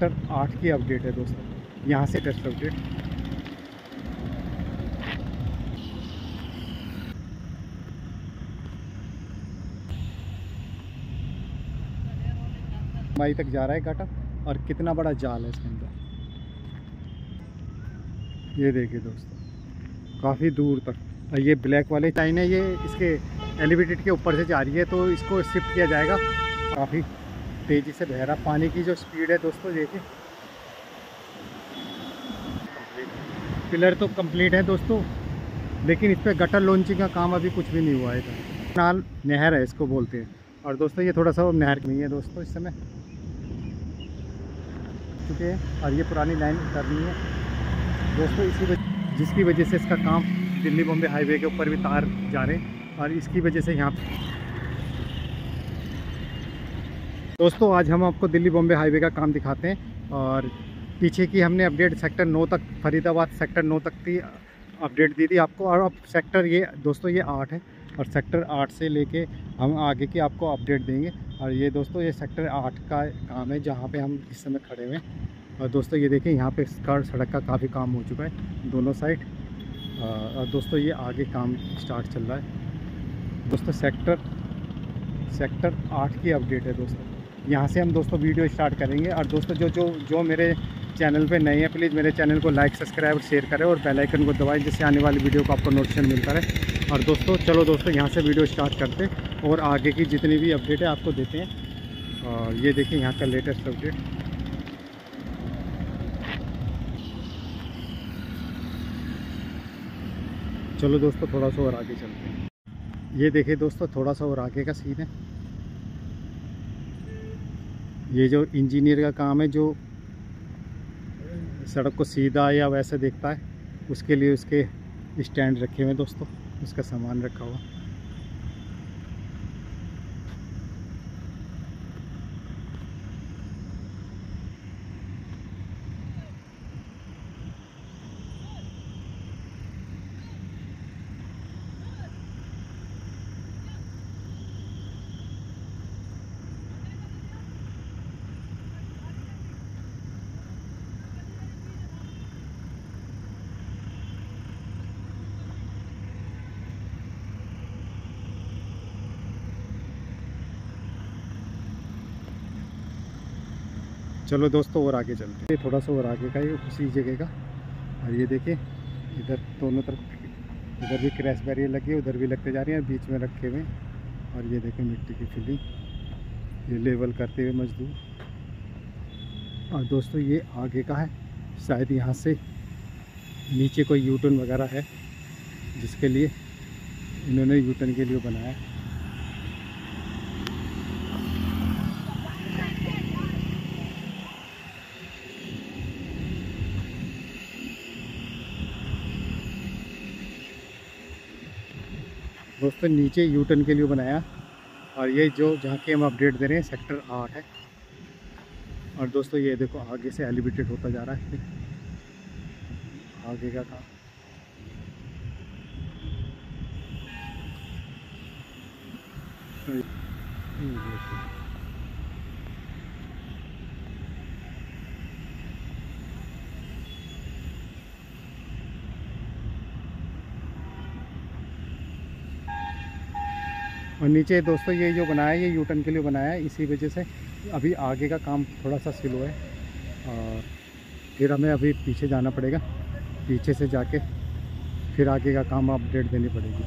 Sector 8 की update है दोस्तों, यहाँ से टेस्ट अपडेट। लंबाई तक जा रहा है गटर, और कितना बड़ा जाल है इसके अंदर, ये देखिए दोस्तों, काफ़ी दूर तक। और ये ब्लैक वाले टाइन है, ये इसके एलिवेटेड के ऊपर से जा रही है, तो इसको शिफ्ट किया जाएगा। काफ़ी तेज़ी से बह रहा पानी की जो स्पीड है दोस्तों, देखिए। पिलर तो कंप्लीट है दोस्तों, लेकिन इस पर गटर लॉन्चिंग का काम अभी कुछ भी नहीं हुआ है इधर। नाल नहर है इसको बोलते हैं। और दोस्तों ये थोड़ा सा नहर नहीं है दोस्तों इस समय चुके हैं, और ये पुरानी लाइन उतरनी है दोस्तों, जिसकी वजह से इसका काम दिल्ली बॉम्बे हाईवे के ऊपर भी तार जा रहे हैं, और इसकी वजह से यहाँ दोस्तों आज हम आपको दिल्ली बॉम्बे हाईवे का काम दिखाते हैं। और पीछे की हमने अपडेट सेक्टर 9 तक, फरीदाबाद सेक्टर 9 तक की अपडेट दी थी आपको, और अब सेक्टर ये दोस्तों ये 8 है, और सेक्टर 8 से लेके हम आगे की आपको अपडेट देंगे। और ये दोस्तों ये सेक्टर 8 का काम है जहाँ पे हम इस समय खड़े हुए हैं। और दोस्तों ये देखें, यहाँ पे सड़क का काफ़ी काम हो चुका है दोनों साइड। और दोस्तों ये आगे काम स्टार्ट चल रहा है दोस्तों। सेक्टर 8 की अपडेट है दोस्तों, यहाँ से हम दोस्तों वीडियो स्टार्ट करेंगे। और दोस्तों जो मेरे चैनल पे नए हैं, प्लीज़ मेरे चैनल को लाइक, सब्सक्राइब और शेयर करें, और बेल आइकन को दबाएं, जिससे आने वाली वीडियो को आपको नोटिफिकेशन मिलता रहे। और दोस्तों चलो दोस्तों यहाँ से वीडियो स्टार्ट करते हैं, और आगे की जितनी भी अपडेट है आपको देते हैं। और ये देखिए यहाँ का लेटेस्ट अपडेट। चलो दोस्तों थोड़ा सा और आगे चलते हैं। ये देखिए दोस्तों, थोड़ा सा और आगे का सीन है। ये जो इंजीनियर का काम है, जो सड़क को सीधा या वैसे देखता है, उसके लिए उसके स्टैंड रखे हुए हैं दोस्तों, उसका सामान रखा हुआ। चलो दोस्तों और आगे चलते हैं, थोड़ा सा और आगे का ये उसी जगह का। और ये देखिए इधर दोनों तरफ, इधर भी क्रैश बैरियर लगी है, उधर भी लगते जा रही हैं, बीच में रखे हुए। और ये देखिए मिट्टी की फिलिंग, ये लेवल करते हुए मजदूर। और दोस्तों ये आगे का है, शायद यहाँ से नीचे कोई यूटर्न वगैरह है, जिसके लिए इन्होंने यूटर्न के लिए बनाया है। दोस्तों नीचे यूटर्न के लिए बनाया। और ये जो जहाँ की हम अपडेट दे रहे हैं सेक्टर 8 है। और दोस्तों ये देखो आगे से एलिवेटेड होता जा रहा है आगे का काम। और नीचे दोस्तों ये जो बनाया है, ये यूटर्न के लिए बनाया है, इसी वजह से अभी आगे का काम थोड़ा सा स्लो है। और फिर हमें अभी पीछे जाना पड़ेगा, पीछे से जाके फिर आगे का काम अपडेट देनी पड़ेगी।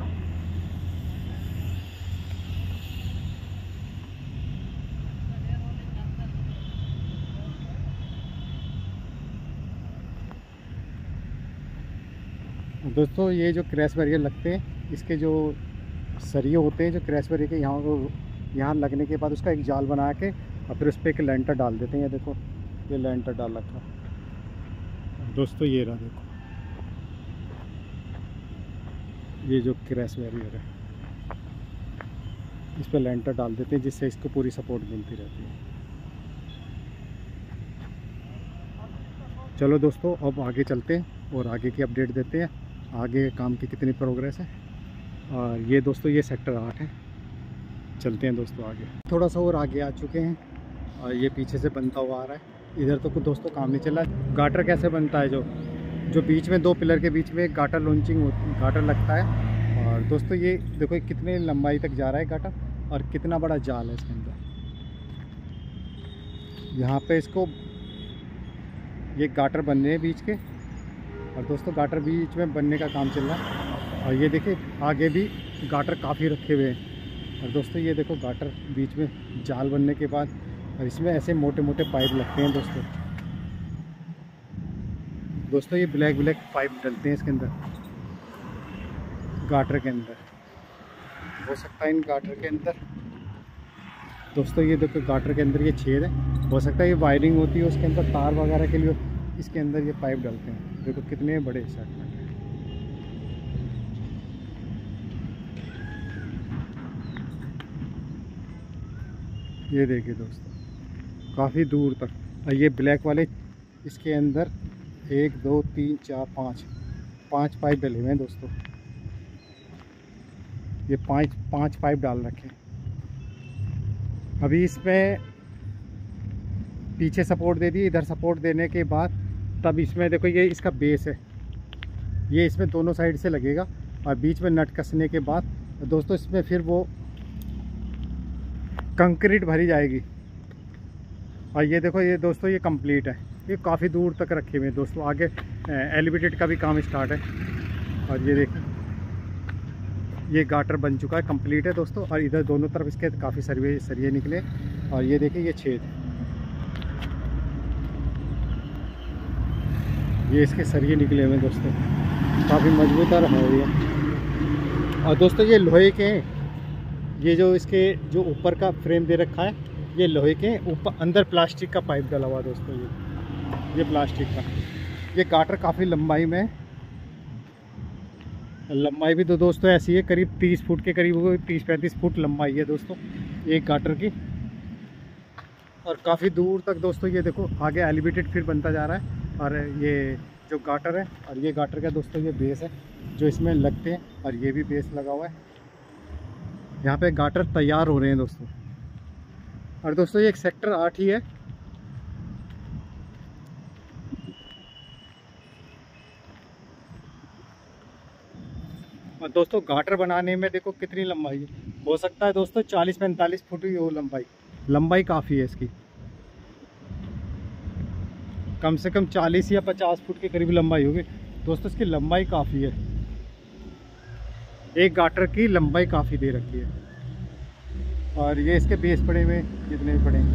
दोस्तों ये जो क्रैश बैरियर लगते हैं, इसके जो सरिये होते हैं, जो क्रैश बैरियर के यहाँ लगने के बाद उसका एक जाल बना के और फिर उस पर एक लेंटर डाल देते हैं। ये देखो ये लेंटर डाल रखा दोस्तों, ये रहा देखो, ये जो क्रैश बैरियर है इस पर लेंटर डाल देते हैं, जिससे इसको पूरी सपोर्ट मिलती रहती है। चलो दोस्तों अब आगे चलते हैं और आगे की अपडेट देते हैं, आगे काम की कितनी प्रोग्रेस है। और ये दोस्तों ये सेक्टर 8 है, चलते हैं दोस्तों आगे। थोड़ा सा और आगे आ चुके हैं और ये पीछे से बनता हुआ आ रहा है। इधर तो कुछ दोस्तों काम नहीं चला। गाटर कैसे बनता है, जो बीच में दो पिलर के बीच में एक गाटर लॉन्चिंग गाटर लगता है। और दोस्तों ये देखो कितने लंबाई तक जा रहा है गाटर और कितना बड़ा जाल है इसके अंदर। यहाँ पे इसको ये गाटर बन रहे हैं बीच के, और दोस्तों गाटर बीच में बनने का काम चल रहा है। और ये देखिए आगे भी गाटर काफ़ी रखे हुए हैं। और दोस्तों ये देखो गाटर बीच में जाल बनने के बाद, और इसमें ऐसे मोटे मोटे पाइप लगते हैं दोस्तों ये ब्लैक पाइप डलते हैं इसके अंदर, गाटर के अंदर हो सकता है। इन गाटर के अंदर दोस्तों ये देखो गाटर के अंदर ये छेद है, हो सकता है ये वायरिंग होती है उसके अंदर तार वगैरह के लिए, इसके अंदर ये पाइप डालते हैं। देखो कितने बड़े सेगमेंट हैं। ये देखिए दोस्तों काफ़ी दूर तक, और ये ब्लैक वाले इसके अंदर 1 2 3 4 5 पाइप डले हुए हैं दोस्तों। ये पाँच पाइप डाल रखे हैं। अभी इसमें पीछे सपोर्ट दे दी, इधर सपोर्ट देने के बाद तब इसमें देखो ये इसका बेस है, ये इसमें दोनों साइड से लगेगा। और बीच में नट कसने के बाद दोस्तों इसमें फिर वो कंक्रीट भरी जाएगी। और ये देखो ये दोस्तों ये कंप्लीट है, ये काफ़ी दूर तक रखे हुए हैं दोस्तों। आगे एलिवेटेड का भी काम स्टार्ट है। और ये देखिए ये गाटर बन चुका है, कंप्लीट है दोस्तों। और इधर दोनों तरफ इसके काफ़ी सरिये निकले। और ये देखिए ये छेद, ये इसके सरिये निकले हुए हैं दोस्तों, काफ़ी मजबूत और है ये। और दोस्तों ये लोहे के, ये जो इसके जो ऊपर का फ्रेम दे रखा है ये लोहे के, ऊपर अंदर प्लास्टिक का पाइप डला हुआ दोस्तों। ये प्लास्टिक का, ये गाटर काफ़ी लंबाई में, लंबाई भी तो दोस्तों ऐसी है करीब 30 फुट के करीब, 30-35 फुट लंबाई है दोस्तों एक गाटर की। और काफ़ी दूर तक दोस्तों ये देखो आगे एलिवेटेड फिर बनता जा रहा है। और ये जो गाटर है, और ये गाटर का दोस्तों ये बेस है जो इसमें लगते हैं, और ये भी बेस लगा हुआ है। यहाँ पे गाटर तैयार हो रहे हैं दोस्तों। और दोस्तों ये एक सेक्टर 8 ही है। और दोस्तों गाटर बनाने में देखो कितनी लंबाई है, हो सकता है दोस्तों 40-45 फुट ही हो लंबाई काफ़ी है इसकी, कम से कम 40 या 50 फुट के करीब लंबाई होगी दोस्तों। इसकी लंबाई काफ़ी है, एक गाटर की लंबाई काफ़ी दे रखी है। और ये इसके बेस पड़े हुए जितने भी पड़े हैं।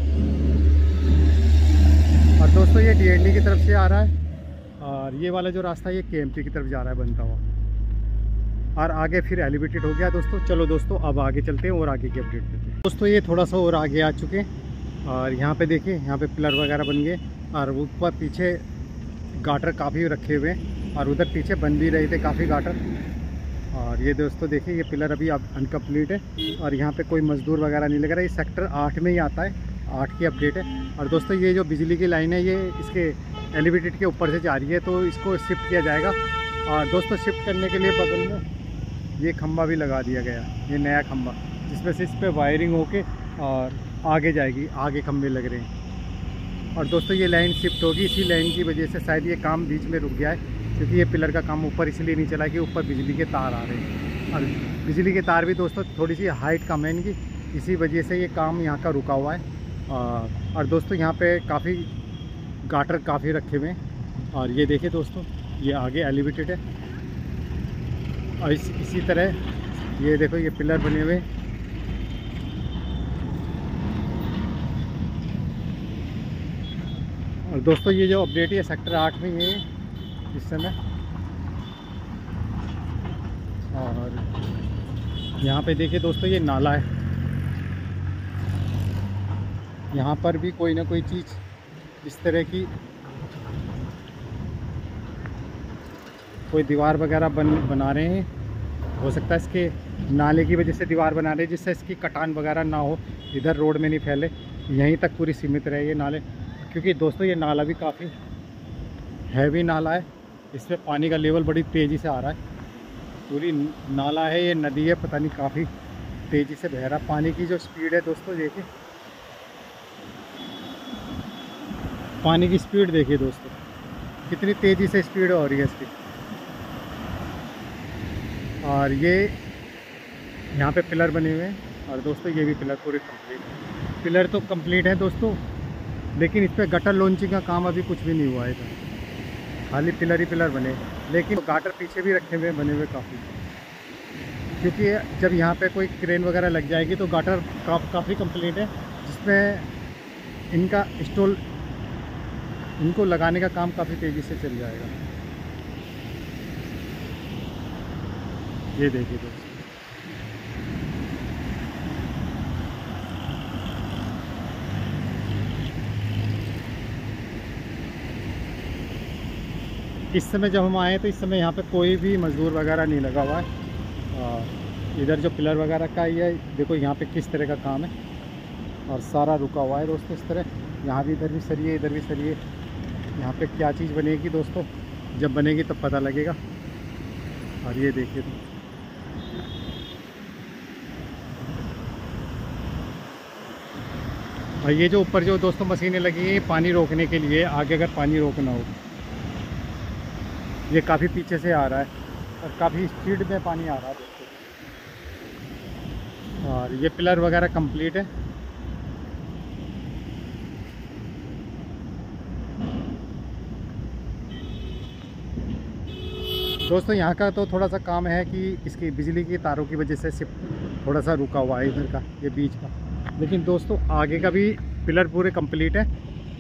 और दोस्तों ये DND की तरफ से आ रहा है, और ये वाला जो रास्ता है ये KMP की तरफ जा रहा है बनता हुआ। और आगे फिर एलिवेटेड हो गया दोस्तों। चलो दोस्तों अब आगे चलते हैं और आगे की अपडेट देते हैं दोस्तों। ये थोड़ा सा और आगे आ चुके हैं, और यहाँ पे देखिए यहाँ पे पिलर वगैरह बन गए, और ऊपर पीछे गाटर काफ़ी रखे हुए हैं, और उधर पीछे बन भी रहे थे काफ़ी गाटर। और ये दोस्तों देखिए ये पिलर अभी अब अनकम्प्लीट है, और यहाँ पे कोई मजदूर वगैरह नहीं लग रहा है। ये सेक्टर 8 में ही आता है, 8 की अपडेट है। और दोस्तों ये जो बिजली की लाइन है ये इसके एलिवेटेड के ऊपर से जा रही है, तो इसको शिफ्ट किया जाएगा। और दोस्तों शिफ्ट करने के लिए बगल में ये खंभा भी लगा दिया गया, ये नया खंभा, जिसमें से इस पर वायरिंग होके और आगे जाएगी, आगे खंभे लग रहे हैं। और दोस्तों ये लाइन शिफ्ट होगी, इसी लाइन की वजह से शायद ये काम बीच में रुक गया है, क्योंकि ये पिलर का काम ऊपर इसलिए नहीं चला कि ऊपर बिजली के तार आ रहे हैं। और बिजली के तार भी दोस्तों थोड़ी सी हाइट कम है इनकी, इसी वजह से ये काम यहाँ का रुका हुआ है। और दोस्तों यहाँ पे काफ़ी गाटर काफ़ी रखे हुए हैं। और ये देखिए दोस्तों ये आगे एलिवेटेड है, और इसी तरह ये देखो ये पिलर बने हुए। और दोस्तों ये जो अपडेट है सेक्टर 8 में ये इस समय। और यहाँ पे देखिए दोस्तों ये नाला है, यहाँ पर भी कोई ना कोई चीज़ इस तरह की कोई दीवार वगैरह बना रहे हैं। हो सकता है इसके नाले की वजह से दीवार बना रहे हैं, जिससे इसकी कटान वगैरह ना हो, इधर रोड में नहीं फैले, यहीं तक पूरी सीमित रहे ये नाले। क्योंकि दोस्तों ये नाला भी काफ़ी हैवी नाला है, इसमें पानी का लेवल बड़ी तेज़ी से आ रहा है। पूरी नाला है, ये नदी है, पता नहीं काफ़ी तेज़ी से बह रहा। पानी की जो स्पीड है दोस्तों देखिए, पानी की स्पीड देखिए दोस्तों, कितनी तेज़ी से स्पीड हो रही है इसकी। और ये यहाँ पे पिलर बने हुए हैं और दोस्तों ये भी पिलर पूरे कंप्लीट है। पिलर तो कंप्लीट है दोस्तों, लेकिन इस पर गटर लॉन्चिंग का काम अभी कुछ भी नहीं हुआ है इधर, खाली पिलर ही पिलर बने। लेकिन गाटर पीछे भी रखे हुए बने हुए काफ़ी, क्योंकि जब यहाँ पे कोई क्रेन वगैरह लग जाएगी तो गाटर काफ़ी कंप्लीट है, जिसमें इनका स्टॉल, इनको लगाने का काम काफ़ी तेज़ी से चल जाएगा। ये देखिए दोस्तों, इस समय जब हम आए तो इस समय यहाँ पे कोई भी मज़दूर वगैरह नहीं लगा हुआ है। इधर जो पिलर वगैरह का ये देखो यहाँ पे किस तरह का काम है, और सारा रुका हुआ है दोस्तों इस तरह। यहाँ भी, इधर भी सरिये, इधर भी सरिये। यहाँ पे क्या चीज़ बनेगी दोस्तों, जब बनेगी तब पता लगेगा। और ये देखिए तो और ये जो ऊपर जो दोस्तों मशीनें लगी हैं पानी रोकने के लिए, आगे अगर पानी रोकना हो, ये काफ़ी पीछे से आ रहा है और काफ़ी स्पीड में पानी आ रहा है दोस्तों। और ये पिलर वगैरह कंप्लीट है। दोस्तों यहाँ का तो थोड़ा सा काम है कि इसकी बिजली की तारों की वजह से सिर्फ थोड़ा सा रुका हुआ है इधर का, ये बीच का। लेकिन दोस्तों आगे का भी पिलर पूरे कंप्लीट है,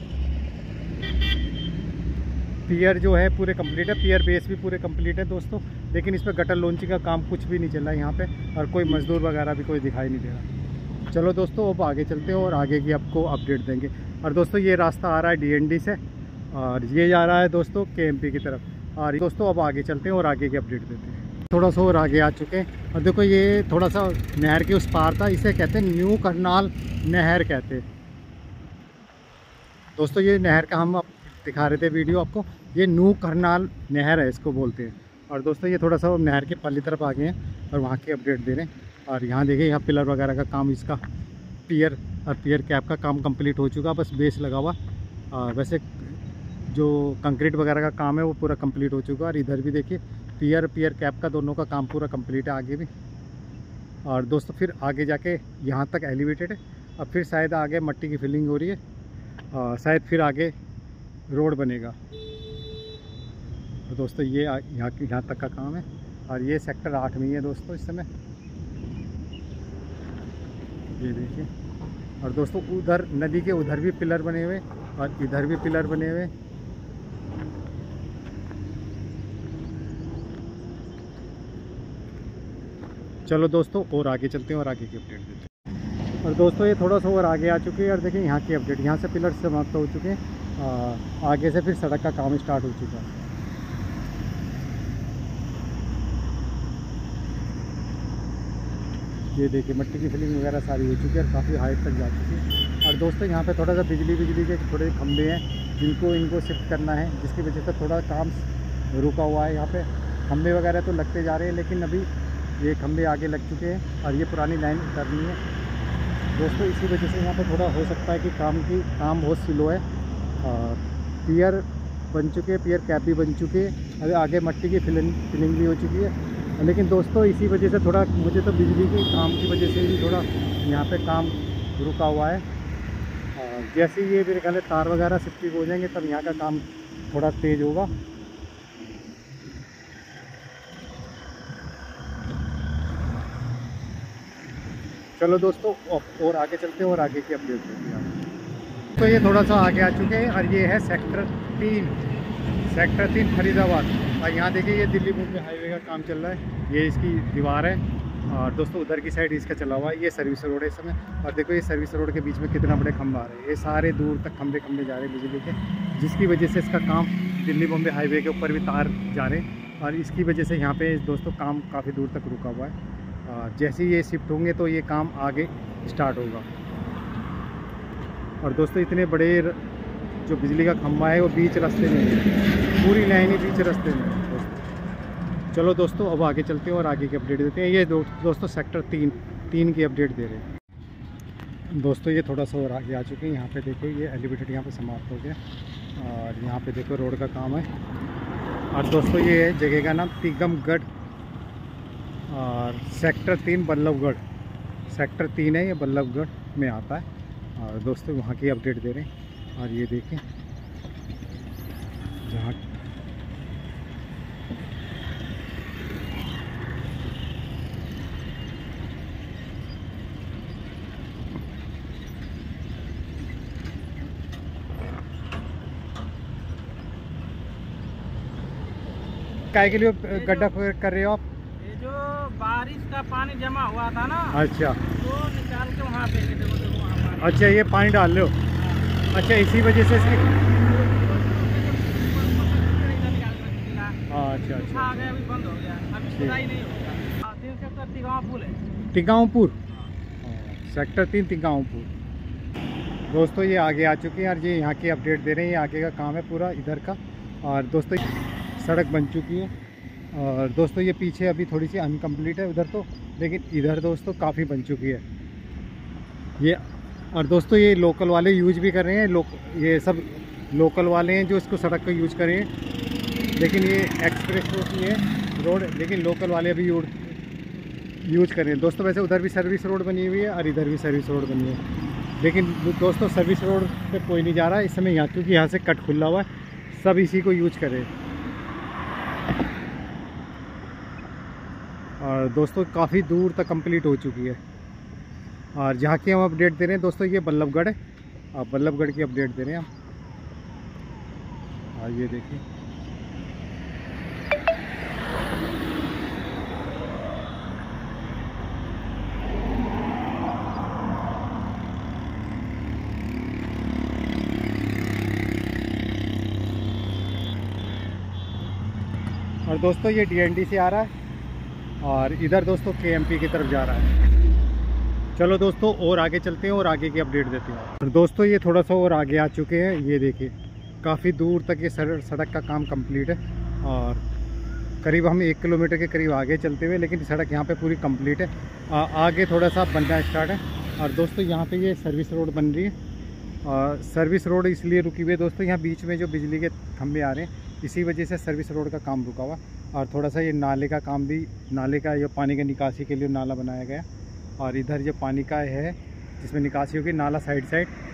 पियर जो है पूरे कंप्लीट है, पियर बेस भी पूरे कंप्लीट है दोस्तों। लेकिन इस पर गटर लॉन्चिंग का काम कुछ भी नहीं चल रहा है यहाँ पे, और कोई मज़दूर वगैरह भी कोई दिखाई नहीं दे रहा। चलो दोस्तों अब आगे चलते हैं और आगे की आपको अपडेट देंगे। और दोस्तों ये रास्ता आ रहा है DND से, और ये जा रहा है दोस्तों KMP की तरफ। और दोस्तों अब आगे चलते हैं और आगे की अपडेट देते हैं। थोड़ा सा और आगे आ चुके हैं, और देखो ये थोड़ा सा नहर के उस पार था, इसे कहते हैं न्यू करनाल नहर कहते हैं दोस्तों। ये नहर का हम दिखा रहे थे वीडियो आपको, ये न्यू करनाल नहर है इसको बोलते हैं। और दोस्तों ये थोड़ा सा नहर के पल्ली तरफ आ गए हैं और वहाँ की अपडेट दे रहे हैं। और यहाँ देखिए, यहाँ पिलर वगैरह का काम, इसका पियर और पियर कैप का काम कंप्लीट हो चुका, बस बेस लगा हुआ। वैसे जो कंक्रीट वगैरह का काम है वो पूरा कंप्लीट हो चुका है। और इधर भी देखिए पियर कैप का दोनों का काम पूरा कंप्लीट है आगे भी। और दोस्तों फिर आगे जाके यहाँ तक एलिवेटेड है, अब फिर शायद आगे मट्टी की फिलिंग हो रही है, शायद फिर आगे रोड बनेगा। तो दोस्तों ये यहाँ तक का काम है। और ये सेक्टर 8 में ही है दोस्तों इस समय, ये देखिए। और दोस्तों उधर नदी के उधर भी पिलर बने हुए और इधर भी पिलर बने हुए। चलो दोस्तों और आगे चलते हैं और आगे की अपडेट देते हैं। और दोस्तों ये थोड़ा सा और आगे आ चुके हैं, और देखिए यहाँ की अपडेट, यहाँ से पिलर समाप्त हो चुके हैं। आगे से फिर सड़क का काम स्टार्ट हो चुका है। ये देखिए मट्टी की फिलिंग वगैरह सारी हो चुकी है और काफ़ी हाइट तक जा चुकी है। और दोस्तों यहाँ पे थोड़ा सा बिजली के थोड़े खंभे हैं, इनको शिफ्ट करना है, जिसकी वजह से थोड़ा काम रुका हुआ है। यहाँ पे खंभे वगैरह तो लगते जा रहे हैं, लेकिन अभी ये खंभे आगे लग चुके हैं और ये पुरानी लाइन करनी है दोस्तों। इसी वजह से यहाँ पर थोड़ा हो सकता है कि काम बहुत स्लो है। पियर बन चुके हैं, पियर कैप भी बन चुके हैं, अभी आगे मट्टी की फिलिंग भी हो चुकी है। लेकिन दोस्तों इसी वजह से थोड़ा मुझे तो बिजली की काम की वजह से भी थोड़ा यहाँ पे काम रुका हुआ है। जैसे ये मेरे ख्याल तार वगैरह शिफ्टिंग हो जाएंगे तब यहाँ का काम थोड़ा तेज़ होगा। चलो दोस्तों और आगे चलते हैं और आगे की अपडेट देते हैं। तो ये थोड़ा सा आगे आ चुके हैं और ये है सेक्टर 3 फरीदाबाद। और यहाँ देखिए ये दिल्ली मुंबई हाईवे का काम चल रहा है, ये इसकी दीवार है। और दोस्तों उधर की साइड इसका चला हुआ है, ये सर्विस रोड है इस समय। और देखो ये सर्विस रोड के बीच में कितना बड़े खंभा आ रहे हैं, ये सारे दूर तक खंभे जा रहे हैं बिजली के, जिसकी वजह से इसका काम दिल्ली मुंबई हाईवे के ऊपर भी तार जा रहे हैं। और इसकी वजह से यहाँ पे दोस्तों काम काफ़ी दूर तक रुका हुआ है। जैसे ही ये शिफ्ट होंगे तो ये काम आगे स्टार्ट होगा। और दोस्तों इतने बड़े जो बिजली का खंभा है वो बीच रास्ते में है, पूरी लाइन ही बीच रास्ते में है दोस्तों। चलो दोस्तों अब आगे चलते हैं और आगे की अपडेट देते हैं। ये दोस्तों सेक्टर 3 की अपडेट दे रहे हैं। दोस्तों ये थोड़ा सा और आगे आ चुके हैं। यहाँ पे देखो ये एलिवेटेड यहाँ पे समाप्त हो गया और यहाँ पे देखो रोड का काम है। और दोस्तों ये जगह का नाम तिगमगढ़ और सेक्टर 3 बल्लभगढ़, सेक्टर 3 है ये, बल्लभगढ़ में आता है। और दोस्तों वहाँ की अपडेट दे रहे हैं। और ये देखें जहाँ काय के लिए गड्ढा कर रहे हो आप? ये जो बारिश का पानी जमा हुआ था ना, अच्छा, तो निकाल के वहाँ पे देखो वहाँ पानी। अच्छा ये पानी डाल रहे हो? अच्छा, इसी वजह से इसकी अच्छा अच्छा आ गया, अभी बंद हो गया, अभी खुदाई नहीं होगा। 3 सेक्टर तिगांवपुर है। तिगांवपुर, सेक्टर 3 तिगांवपुर। दोस्तों ये आगे आ चुके हैं और ये यहाँ की अपडेट दे रहे हैं। ये आगे का काम है पूरा इधर का। और दोस्तों सड़क बन चुकी है। और दोस्तों ये पीछे अभी थोड़ी सी अनकम्प्लीट है उधर तो, लेकिन इधर दोस्तों काफ़ी बन चुकी है ये। और दोस्तों ये लोकल वाले यूज भी कर रहे हैं, ये सब लोकल वाले हैं जो इसको सड़क को यूज कर रहे हैं। लेकिन ये एक्सप्रेस रोड की है रोड, लेकिन लोकल वाले अभी यूज कर रहे हैं। दोस्तों वैसे उधर भी सर्विस रोड बनी हुई है और इधर भी सर्विस रोड बनी है, लेकिन दोस्तों सर्विस रोड पे कोई नहीं जा रहा है इस समय यहाँ, क्योंकि यहाँ से कट खुला हुआ है, सब इसी को यूज करें। और दोस्तों काफ़ी दूर तक कंप्लीट हो चुकी है। और जहाँ की हम अपडेट दे रहे हैं दोस्तों ये बल्लभगढ़ है, आप बल्लभगढ़ की अपडेट दे रहे हैं हम। और ये देखिए और दोस्तों ये डीएनडी से आ रहा है और इधर दोस्तों केएमपी की तरफ जा रहा है। चलो दोस्तों और आगे चलते हैं और आगे की अपडेट देते हैं। और दोस्तों ये थोड़ा सा और आगे आ चुके हैं। ये देखिए काफ़ी दूर तक ये सड़क का काम कंप्लीट है और करीब हम 1 किलोमीटर के करीब आगे चलते हुए, लेकिन सड़क यहाँ पे पूरी कंप्लीट है। आगे थोड़ा सा बनना स्टार्ट है। और दोस्तों यहाँ पे ये सर्विस रोड बन रही है। और सर्विस रोड इसलिए रुकी हुई है दोस्तों, यहाँ बीच में जो बिजली के खंभे आ रहे हैं इसी वजह से सर्विस रोड का काम रुका हुआ। और थोड़ा सा ये नाले का काम भी, नाले का जो पानी के निकासी के लिए नाला बनाया गया। और इधर जो पानी का है जिसमें निकासी होगी नाला साइड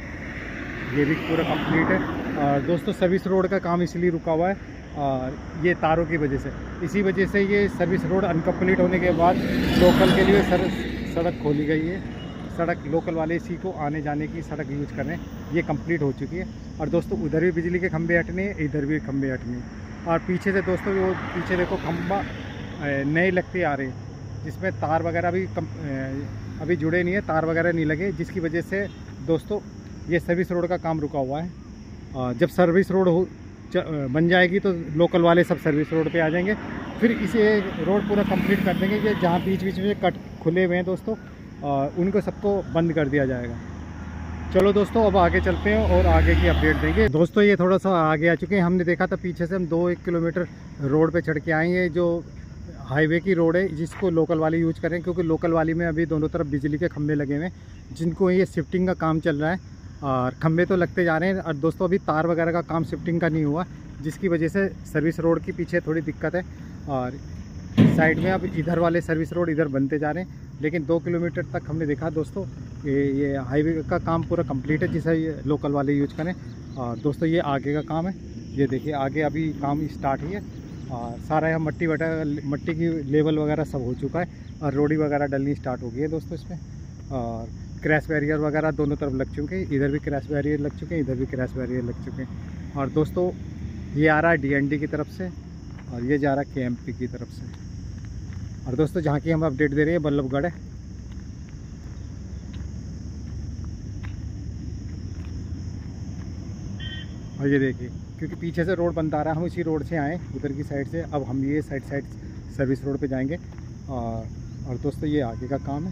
ये भी पूरा कंप्लीट है। और दोस्तों सर्विस रोड का काम इसलिए रुका हुआ है और ये तारों की वजह से, इसी वजह से ये सर्विस रोड अनकम्प्लीट होने के बाद लोकल के लिए सड़क खोली गई है। सड़क लोकल वाले इसी को आने जाने की सड़क यूज कर रहे हैं, ये कंप्लीट हो चुकी है। और दोस्तों उधर भी बिजली के खंभे हटने हैं, इधर भी खंभे हटने हैं। और पीछे से दोस्तों वो पीछे देखो खंभा नए लगते आ रहे हैं, जिसमें तार वगैरह भी अभी जुड़े नहीं है, तार वगैरह नहीं लगे, जिसकी वजह से दोस्तों ये सर्विस रोड का काम रुका हुआ है। जब सर्विस रोड बन जाएगी तो लोकल वाले सब सर्विस रोड पे आ जाएंगे, फिर इसे रोड पूरा कंप्लीट कर देंगे। ये जहाँ बीच बीच में कट खुले हुए हैं दोस्तों, उनको सबको बंद कर दिया जाएगा। चलो दोस्तों अब आगे चलते हैं और आगे की अपडेट देंगे। दोस्तों ये थोड़ा सा आगे आ चुके हैं। हमने देखा था पीछे से हम 2-1 किलोमीटर रोड पे चढ़ के आएंगे, जो हाईवे की रोड है जिसको लोकल वाले यूज करें, क्योंकि लोकल वाली में अभी दोनों तरफ बिजली के खंभे लगे हुए हैं, जिनको ये शिफ्टिंग का काम चल रहा है। और खंभे तो लगते जा रहे हैं। और दोस्तों अभी तार वगैरह का काम शिफ्टिंग का नहीं हुआ, जिसकी वजह से सर्विस रोड की पीछे थोड़ी दिक्कत है। और साइड में अब इधर वाले सर्विस रोड इधर बनते जा रहे हैं, लेकिन 2 किलोमीटर तक हमने देखा दोस्तों ये हाईवे का काम पूरा कंप्लीट है, जिसे ये लोकल वाले यूज करें। और दोस्तों ये आगे का काम है, ये देखिए आगे अभी काम स्टार्ट ही है। और सारा यहाँ मट्टी की लेवल वगैरह सब हो चुका है और रोडी वगैरह डलनी स्टार्ट हो गई है दोस्तों इसमें। और क्रैश बैरियर वगैरह दोनों तरफ लग चुके हैं, इधर भी क्रैश बैरियर लग चुके हैं, इधर भी क्रैश बैरियर लग चुके हैं। और दोस्तों ये आ रहा है डीएनडी की तरफ से और ये जा रहा है केएमपी की तरफ से। और दोस्तों जहाँ की हम अपडेट दे रहे हैं बल्लभगढ़ है। और ये देखिए क्योंकि पीछे से रोड बनता आ रहा है, हम इसी रोड से आए उधर की साइड से, अब हम ये साइड सर्विस रोड पे जाएंगे। और दोस्तों ये आगे का काम है।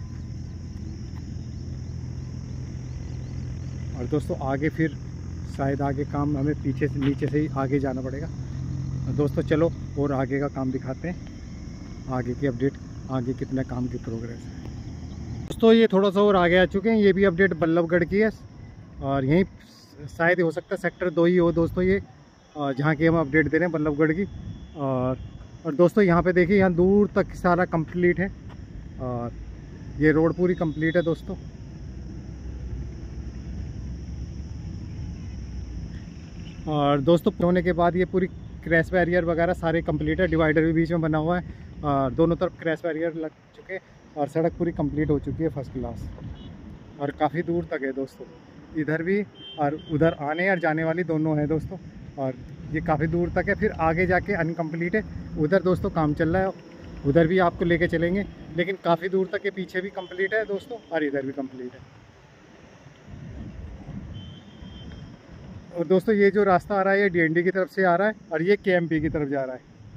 और दोस्तों आगे फिर शायद आगे काम हमें पीछे से नीचे से ही आगे जाना पड़ेगा। दोस्तों चलो और आगे का काम दिखाते हैं, आगे की अपडेट, आगे कितना काम की प्रोग्रेस है। दोस्तों ये थोड़ा सा और आगे आ चुके हैं, ये भी अपडेट बल्लभगढ़ की है और यहीं शायद हो सकता है सेक्टर 2 ही हो दोस्तों ये, जहाँ की हम अपडेट दे रहे हैं बल्लभगढ़ की। और दोस्तों यहाँ पे देखिए, यहाँ दूर तक सारा कंप्लीट है और ये रोड पूरी कंप्लीट है दोस्तों। और दोस्तों होने के बाद ये पूरी क्रैश बैरियर वगैरह सारे कंप्लीट है, डिवाइडर भी बीच में बना हुआ है और दोनों तरफ क्रैश बैरियर लग चुके और सड़क पूरी कंप्लीट हो चुकी है फर्स्ट क्लास। और काफ़ी दूर तक है दोस्तों, इधर भी और उधर आने और जाने वाली दोनों है दोस्तों। और ये काफ़ी दूर तक है, फिर आगे जाके अनकम्प्लीट है, उधर दोस्तों काम चल रहा है, उधर भी आपको लेके चलेंगे, लेकिन काफ़ी दूर तक के पीछे भी कंप्लीट है दोस्तों और इधर भी कंप्लीट है। और दोस्तों ये जो रास्ता आ रहा है ये डीएनडी की तरफ से आ रहा है और ये केएमपी की तरफ जा रहा है।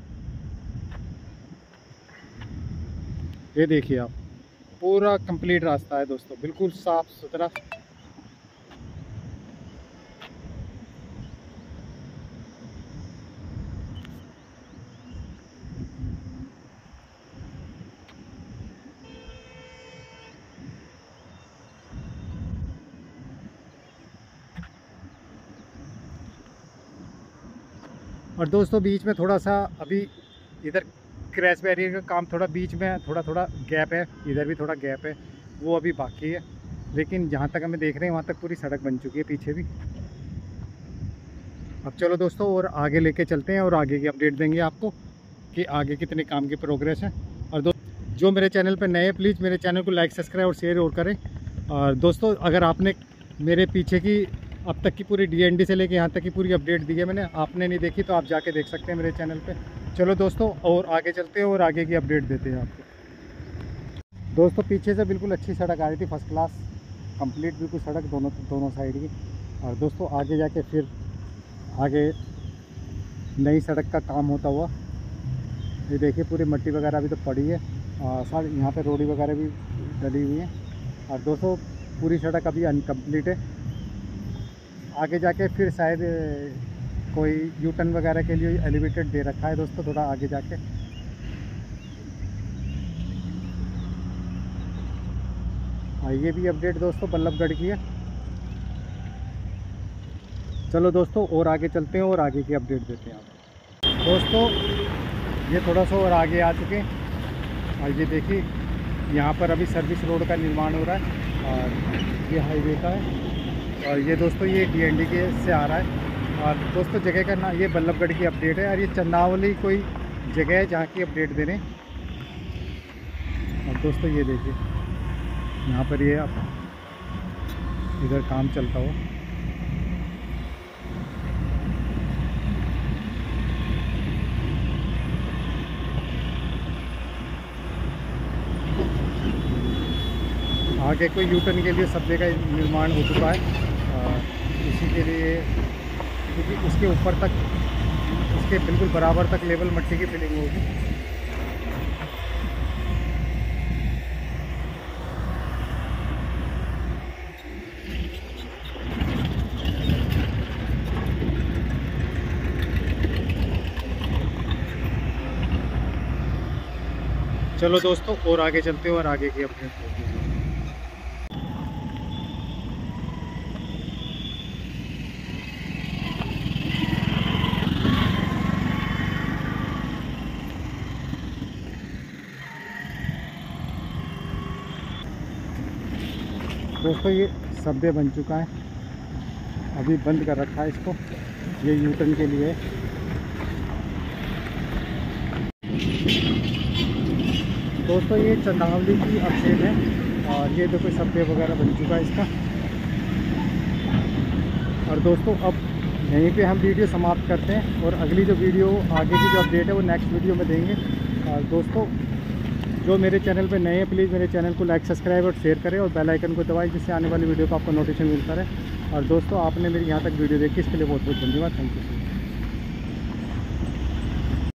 ये देखिए आप, पूरा कंप्लीट रास्ता है दोस्तों, बिल्कुल साफ सुथरा। और दोस्तों बीच में थोड़ा सा अभी इधर क्रैश बैरियर का काम थोड़ा बीच में थोड़ा गैप है, इधर भी थोड़ा गैप है, वो अभी बाकी है, लेकिन जहाँ तक हमें देख रहे हैं वहाँ तक पूरी सड़क बन चुकी है पीछे भी। अब चलो दोस्तों और आगे लेके चलते हैं और आगे की अपडेट देंगे आपको कि आगे कितने काम की प्रोग्रेस है। और जो मेरे चैनल पर नए हैं प्लीज़ मेरे चैनल को लाइक सब्सक्राइब और शेयर और करें। और दोस्तों अगर आपने मेरे पीछे की अब तक की पूरी डीएनडी से लेके यहाँ तक की पूरी अपडेट दी है मैंने, आपने नहीं देखी तो आप जाके देख सकते हैं मेरे चैनल पे। चलो दोस्तों और आगे चलते हैं और आगे की अपडेट देते हैं आपको। दोस्तों पीछे से बिल्कुल अच्छी सड़क आ रही थी, फर्स्ट क्लास कंप्लीट बिल्कुल सड़क दोनों साइड की। और दोस्तों आगे जाके फिर आगे नई सड़क का काम होता हुआ, ये देखिए पूरी मिट्टी वगैरह अभी तो पड़ी है और सर यहाँ पे रोडी वगैरह भी डली हुई है। और दोस्तों पूरी सड़क अभी अनकम्प्लीट है, आगे जाके फिर शायद कोई यू टर्न वगैरह के लिए एलिवेटेड दे रखा है दोस्तों थोड़ा आगे जाके। ये भी अपडेट दोस्तों बल्लभगढ़ की है। चलो दोस्तों और आगे चलते हैं और आगे की अपडेट देते हैं आपको। दोस्तों ये थोड़ा सा और आगे आ चुके हैं और ये देखिए यहाँ पर अभी सर्विस रोड का निर्माण हो रहा है और ये हाईवे का है। और ये दोस्तों ये डीएनडी के से आ रहा है। और दोस्तों जगह का ना ये बल्लभगढ़ की अपडेट है और ये चंदावली कोई जगह है जहाँ की अपडेट दे रहे हैं। और दोस्तों ये देखिए यहाँ पर ये इधर काम चलता हो। आगे कोई यू टर्न के लिए सब जगह निर्माण हो चुका है इसी के लिए, क्योंकि उसके ऊपर तक उसके बिल्कुल बराबर तक लेवल मिट्टी की फिलिंग होगी। चलो दोस्तों और आगे चलते हैं और आगे की अपडेट होगी। दोस्तों ये सब्बे बन चुका है, अभी बंद कर रखा है इसको, ये यू टर्न के लिए। दोस्तों ये चंदावली की अपडेट है और ये देखो सब्बे वगैरह बन चुका है इसका। और दोस्तों अब यहीं पे हम वीडियो समाप्त करते हैं और अगली जो वीडियो आगे की जो अपडेट है वो नेक्स्ट वीडियो में देंगे। और दोस्तों जो मेरे चैनल पे नए हैं प्लीज़ मेरे चैनल को लाइक सब्सक्राइब और शेयर करें और बेल आइकन को दबाएं जिससे आने वाली वीडियो का आपको नोटिफिकेशन मिलता रहे। और दोस्तों आपने मेरी यहाँ तक वीडियो देखी इसके लिए बहुत बहुत धन्यवाद। Thank you.